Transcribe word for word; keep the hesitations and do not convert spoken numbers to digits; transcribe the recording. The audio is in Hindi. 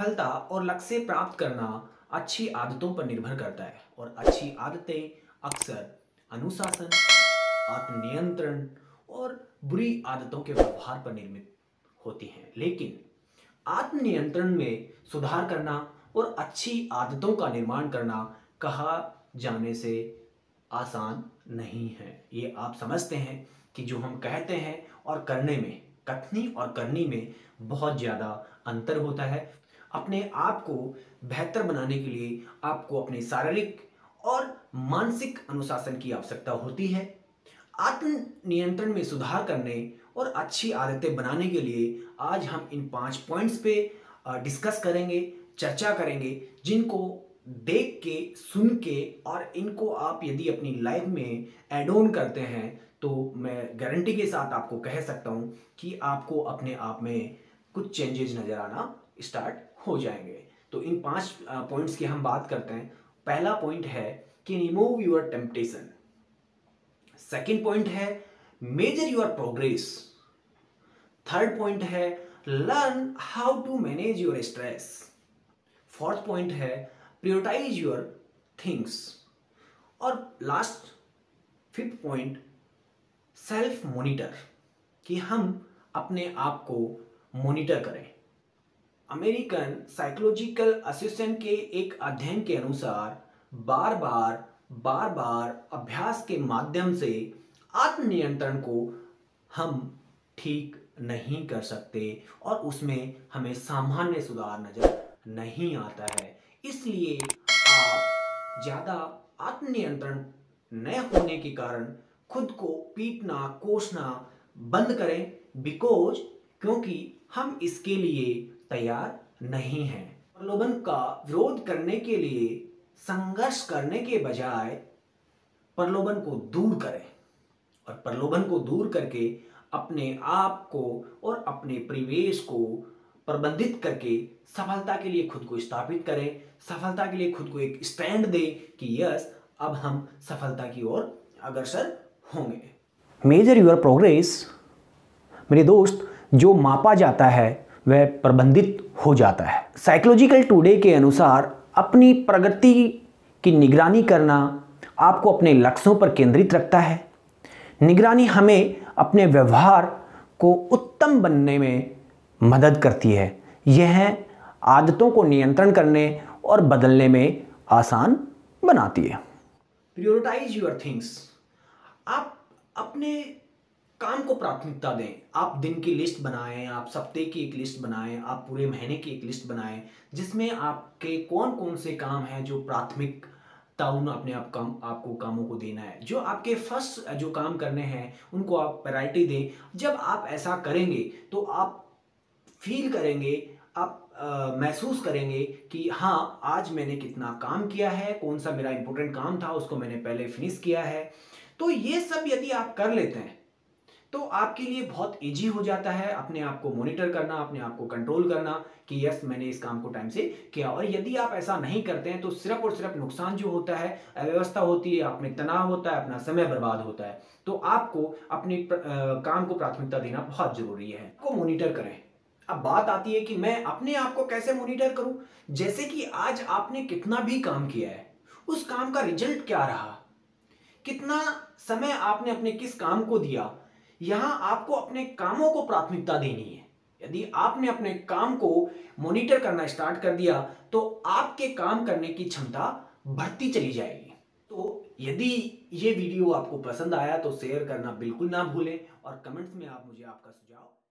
सफलता और लक्ष्य प्राप्त करना अच्छी आदतों पर निर्भर करता है और अच्छी आदतें अक्सर अनुशासन, आत्मनियंत्रण और बुरी आदतों के व्यवहार पर निर्मित होती हैं। लेकिन आत्मनियंत्रण में सुधार करना और अच्छी आदतों का निर्माण करना कहा जाने से आसान नहीं है। ये आप समझते हैं कि जो हम कहते हैं और करने में, कथनी और करनी में बहुत ज़्यादा अंतर होता है। अपने आप को बेहतर बनाने के लिए आपको अपने शारीरिक और मानसिक अनुशासन की आवश्यकता होती है। आत्म नियंत्रण में सुधार करने और अच्छी आदतें बनाने के लिए आज हम इन पांच पॉइंट्स पे डिस्कस करेंगे, चर्चा करेंगे, जिनको देख के, सुन के और इनको आप यदि अपनी लाइफ में ऐड ऑन करते हैं तो मैं गारंटी के साथ आपको कह सकता हूं कि आपको अपने आप में कुछ चेंजेस नज़र आना स्टार्ट हो जाएंगे। तो इन पांच पॉइंट्स की हम बात करते हैं। पहला पॉइंट है कि remove your temptation. Second point है measure your progress. Third point है learn how to manage your stress. Fourth point है prioritize your things। और last fifth point self monitor, कि हम अपने आप को मॉनिटर करें। अमेरिकन साइकोलॉजिकल एसोसिएशन के एक अध्ययन के अनुसार बार बार बार बार अभ्यास के माध्यम से आत्मनियंत्रण को हम ठीक नहीं कर सकते और उसमें हमें सामान्य सुधार नजर नहीं आता है। इसलिए आप ज़्यादा आत्मनियंत्रण न होने के कारण खुद को पीटना, कोसना बंद करें, बिकॉज क्योंकि हम इसके लिए तैयार नहीं हैं। प्रलोभन का विरोध करने के लिए संघर्ष करने के बजाय प्रलोभन को दूर करें और प्रलोभन को दूर करके अपने आप को और अपने परिवेश को प्रबंधित करके सफलता के लिए खुद को स्थापित करें। सफलता के लिए खुद को एक स्टैंड दें कि यस, अब हम सफलता की ओर अग्रसर होंगे। मेजर योर प्रोग्रेस, मेरे दोस्त, जो मापा जाता है वह प्रबंधित हो जाता है। साइकोलॉजिकल टुडे के अनुसार अपनी प्रगति की निगरानी करना आपको अपने लक्ष्यों पर केंद्रित रखता है। निगरानी हमें अपने व्यवहार को उत्तम बनने में मदद करती है। यह आदतों को नियंत्रण करने और बदलने में आसान बनाती है। प्रायोरिटाइज योर थिंग्स, आप अपने काम को प्राथमिकता दें। आप दिन की लिस्ट बनाएं, आप सप्ताह की एक लिस्ट बनाएं, आप पूरे महीने की एक लिस्ट बनाएं, जिसमें आपके कौन कौन से काम हैं जो प्राथमिकता उन अपने आप काम आपको कामों को देना है। जो आपके फर्स्ट जो काम करने हैं उनको आप प्रायोरिटी दें। जब आप ऐसा करेंगे तो आप फील करेंगे, आप आ, महसूस करेंगे कि हाँ, आज मैंने कितना काम किया है, कौन सा मेरा इंपॉर्टेंट काम था उसको मैंने पहले फिनिश किया है। तो ये सब यदि आप कर लेते हैं तो आपके लिए बहुत इजी हो जाता है अपने आप को मॉनिटर करना, अपने आप को कंट्रोल करना कि यस, मैंने इस काम को टाइम से किया। और यदि आप ऐसा नहीं करते हैं तो सिर्फ और सिर्फ नुकसान जो होता है, अव्यवस्था होती है, आप में तनाव होता है, अपना समय बर्बाद होता है। तो आपको अपने काम को प्राथमिकता देना बहुत जरूरी है। को मॉनिटर करें। अब बात आती है कि मैं अपने आप को कैसे मॉनिटर करूं। जैसे कि आज आपने कितना भी काम किया है, उस काम का रिजल्ट क्या रहा, कितना समय आपने अपने किस काम को दिया, यहां आपको अपने कामों को प्राथमिकता देनी है। यदि आपने अपने काम को मॉनिटर करना स्टार्ट कर दिया तो आपके काम करने की क्षमता बढ़ती चली जाएगी। तो यदि ये वीडियो आपको पसंद आया तो शेयर करना बिल्कुल ना भूलें और कमेंट्स में आप मुझे आपका सुझाव